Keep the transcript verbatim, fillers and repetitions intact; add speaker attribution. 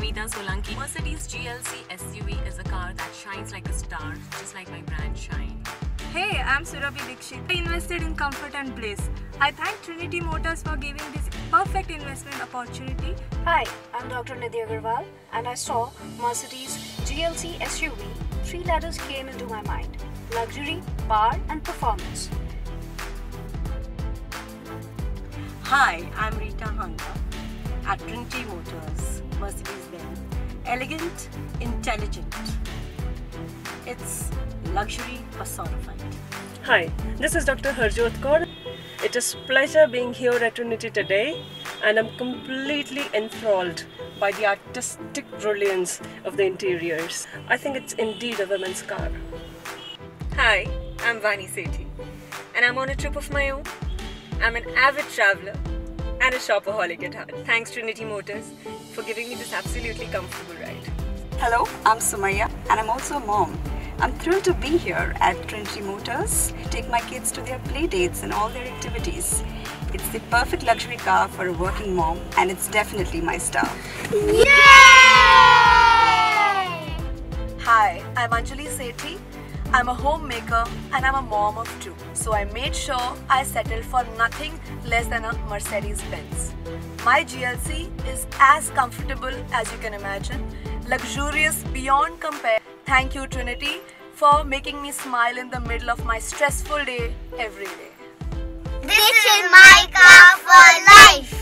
Speaker 1: Rita Solanki. Mercedes G L C S U V is a car that shines like a star, just like my brand shine.
Speaker 2: Hey, I'm Surabhi Dikshit. I invested in comfort and bliss. I thank Trinity Motors for giving this perfect investment opportunity.
Speaker 3: Hi, I'm Doctor Nidhi Agarwal and I saw Mercedes G L C S U V. Three letters came into my mind: luxury, power and performance.
Speaker 4: Hi, I'm Rita Hanga at Trinity Motors, Mercedes-Benz. Elegant, intelligent. It's luxury personified.
Speaker 5: Hi, this is Doctor Harjot Kaur. It is pleasure being here at Trinity today, and I'm completely enthralled by the artistic brilliance of the interiors. I think it's indeed a woman's car.
Speaker 6: Hi, I'm Vani Sethi, and I'm on a trip of my own. I'm an avid traveler and a shopaholic at heart. Thanks Trinity Motors for giving me this absolutely comfortable ride.
Speaker 7: Hello, I'm Sumaya and I'm also a mom. I'm thrilled to be here at Trinity Motors, take my kids to their play dates and all their activities. It's the perfect luxury car for a working mom and it's definitely my style.
Speaker 8: Yay!
Speaker 9: Hi, I'm Anjali Sethi. I'm a homemaker and I'm a mom of two. So I made sure I settled for nothing less than a Mercedes-Benz. My G L C is as comfortable as you can imagine, luxurious beyond compare. Thank you Trinity for making me smile in the middle of my stressful day every day.
Speaker 8: This is my car for life.